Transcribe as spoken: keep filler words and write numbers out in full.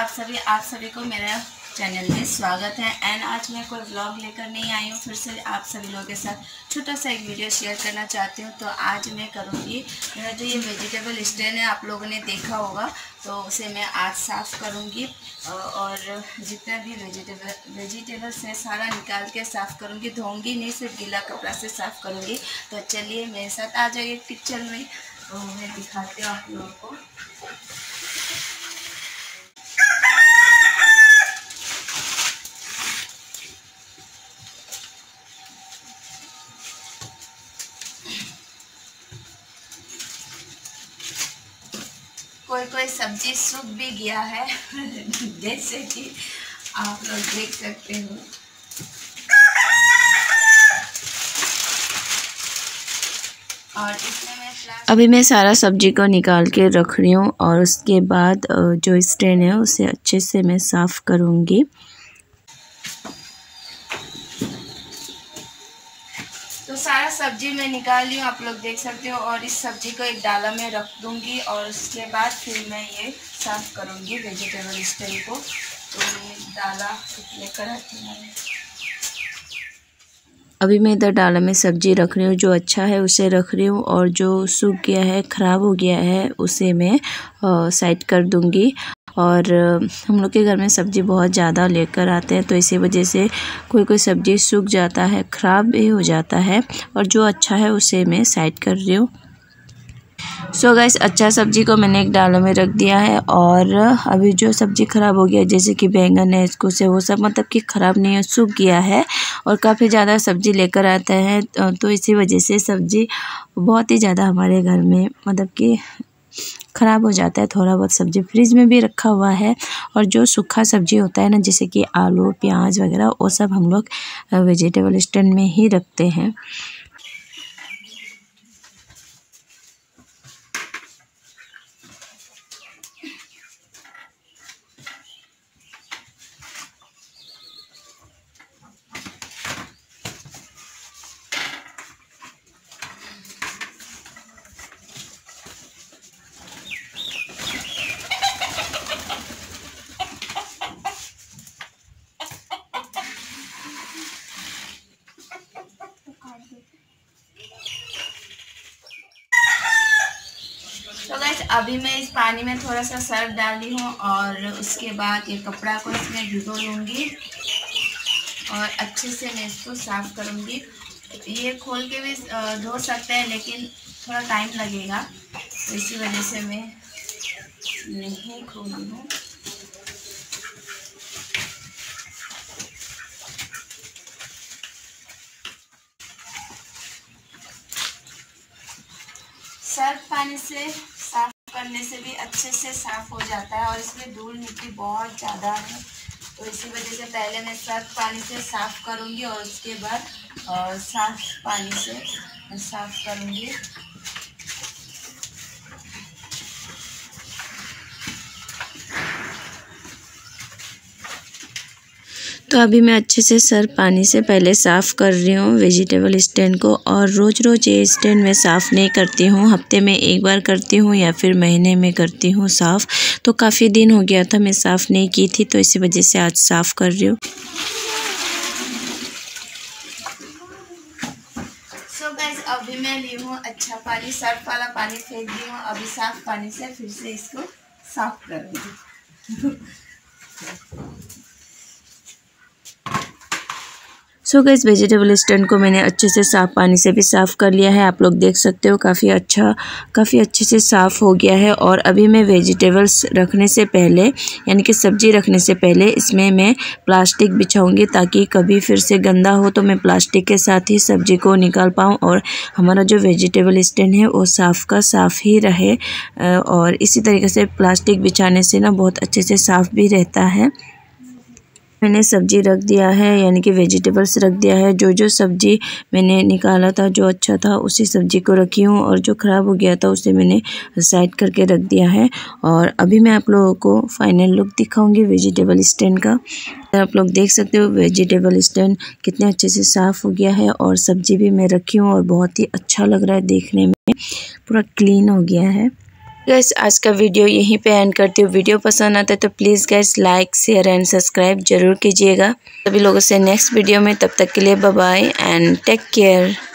आप सभी आप सभी को मेरा चैनल में स्वागत है। एंड आज मैं कोई व्लॉग लेकर नहीं आई हूँ, फिर से आप सभी लोगों के साथ छोटा सा एक वीडियो शेयर करना चाहती हूँ। तो आज मैं करूँगी, मेरा जो ये वेजिटेबल स्टैंड है आप लोगों ने देखा होगा, तो उसे मैं आज साफ़ करूँगी और जितना भी वेजिटेबल वेजिटेबल्स हैं सारा निकाल के साफ़ करूँगी। धोऊँगी नहीं, सिर्फ गीला कपड़ा से साफ़ करूँगी। तो चलिए मेरे साथ आ जाइए किचन में, तो मैं दिखाती हूँ आप लोगों को। कोई कोई सब्जी सूख भी गया है जैसे कि आप लोग देख सकते हो। और इसमें मैं अभी मैं सारा सब्जी को निकाल के रख रही हूँ और उसके बाद जो स्टैंड है उसे अच्छे से मैं साफ़ करूँगी। तो सारा सब्जी मैं निकाल ली हूँ, आप लोग देख सकते हो। और इस सब्जी को एक डाला में रख दूँगी और उसके बाद फिर मैं ये साफ़ करूँगी वेजिटेबल स्टैंड को। तो ये डाला लेकर आती हूँ। अभी मैं इधर डाला में सब्जी रख रही हूँ, जो अच्छा है उसे रख रही हूँ और जो सूख गया है, ख़राब हो गया है, उसे मैं साइड कर दूँगी। और हम लोग के घर में सब्ज़ी बहुत ज़्यादा लेकर आते हैं, तो इसी वजह से कोई कोई सब्ज़ी सूख जाता है, ख़राब भी हो जाता है, और जो अच्छा है उसे मैं साइड कर रही हूँ। सो so गाइस, अच्छा सब्ज़ी को मैंने एक डाला में रख दिया है। और अभी जो सब्ज़ी ख़राब हो गया जैसे कि बैंगन है, इसको से वो सब मतलब कि ख़राब नहीं है, सूख गया है। और काफ़ी ज़्यादा सब्ज़ी लेकर आता है, तो इसी वजह से सब्ज़ी बहुत ही ज़्यादा हमारे घर में मतलब कि ख़राब हो जाता है। थोड़ा बहुत सब्ज़ी फ्रिज में भी रखा हुआ है, और जो सूखा सब्ज़ी होता है ना, जैसे कि आलू प्याज वगैरह, वो सब हम लोग वेजिटेबल स्टैंड में ही रखते हैं। तो गाइस, अभी मैं इस पानी में थोड़ा सा सर्फ डाली हूँ और उसके बाद ये कपड़ा को इसमें भिगो लूँगी और अच्छे से मैं इसको साफ़ करूँगी। ये खोल के भी धो सकते हैं, लेकिन थोड़ा टाइम लगेगा, तो इसी वजह से मैं नहीं खोली हूँ। सर्फ पानी से साफ़ करने से भी अच्छे से साफ़ हो जाता है, और इसमें धूल मिट्टी बहुत ज़्यादा है, तो इसी वजह से पहले मैं सर्फ पानी से साफ़ करूँगी और उसके बाद साफ़ पानी से साफ़ करूँगी। तो अभी मैं अच्छे से सर्फ पानी से पहले साफ़ कर रही हूँ वेजिटेबल स्टैंड को। और रोज़ रोज़ ये स्टैंड मैं साफ़ नहीं करती हूँ, हफ्ते में एक बार करती हूँ या फिर महीने में करती हूँ साफ़। तो काफ़ी दिन हो गया था मैं साफ़ नहीं की थी, तो इसी वजह से आज साफ़ कर रही हूँ। सो गाइस, अभी मैं ली हूँ अच्छा पानी, सर्फ वाला पानी फेंक दी हूँ। अभी साफ़ पानी से फिर से इसको साफ़ करूँगी। सो गाइस, वेजिटेबल स्टैंड को मैंने अच्छे से साफ़ पानी से भी साफ़ कर लिया है। आप लोग देख सकते हो काफ़ी अच्छा काफ़ी अच्छे से साफ़ हो गया है। और अभी मैं वेजिटेबल्स रखने से पहले, यानी कि सब्ज़ी रखने से पहले, इसमें मैं प्लास्टिक बिछाऊंगी, ताकि कभी फिर से गंदा हो तो मैं प्लास्टिक के साथ ही सब्ज़ी को निकाल पाऊँ और हमारा जो वेजिटेबल स्टैंड है वो साफ़ का साफ़ ही रहे। और इसी तरीके से प्लास्टिक बिछाने से ना बहुत अच्छे से साफ़ भी रहता है। मैंने सब्ज़ी रख दिया है, यानी कि वेजिटेबल्स रख दिया है। जो जो सब्ज़ी मैंने निकाला था, जो अच्छा था, उसी सब्ज़ी को रखी हूँ, और जो ख़राब हो गया था उसे मैंने साइड करके रख दिया है। और अभी मैं आप लोगों को फाइनल लुक दिखाऊंगी वेजिटेबल स्टैंड का। आप लोग देख सकते हो वेजिटेबल स्टैंड कितने अच्छे से साफ़ हो गया है, और सब्ज़ी भी मैं रखी हूँ और बहुत ही अच्छा लग रहा है देखने में, पूरा क्लीन हो गया है। गैस आज का वीडियो यहीं पे एंड करती हूँ। वीडियो पसंद आता है तो please guys like share and subscribe जरूर कीजिएगा। सभी लोगों से नेक्स्ट वीडियो में, तब तक के लिए bye bye and take care.